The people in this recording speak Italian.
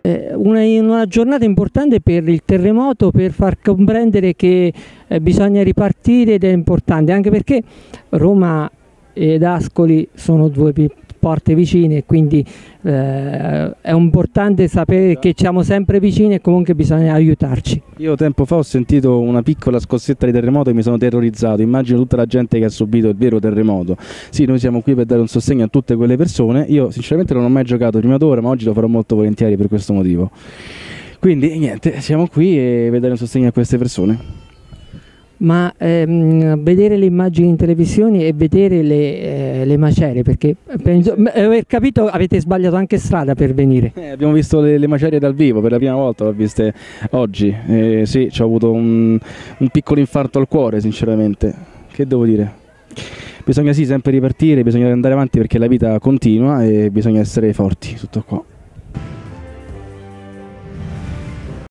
Una giornata importante per il terremoto, per far comprendere che bisogna ripartire ed è importante, anche perché Roma ed Ascoli sono due porte vicine e quindi è importante sapere che siamo sempre vicini e comunque bisogna aiutarci. Io tempo fa ho sentito una piccola scossetta di terremoto e mi sono terrorizzato. Immagino tutta la gente che ha subito il vero terremoto. Sì, noi siamo qui per dare un sostegno a tutte quelle persone. Io sinceramente non ho mai giocato prima d'ora, ma oggi lo farò molto volentieri per questo motivo. Quindi niente, siamo qui e per dare un sostegno a queste persone. Ma vedere le immagini in televisione e vedere le macerie, perché penso, aver capito avete sbagliato anche strada per venire. Abbiamo visto le macerie dal vivo, per la prima volta l'ho viste oggi. Sì, ci ho avuto un piccolo infarto al cuore, sinceramente. Che devo dire? Bisogna sì sempre ripartire, bisogna andare avanti perché la vita continua e bisogna essere forti, tutto qua.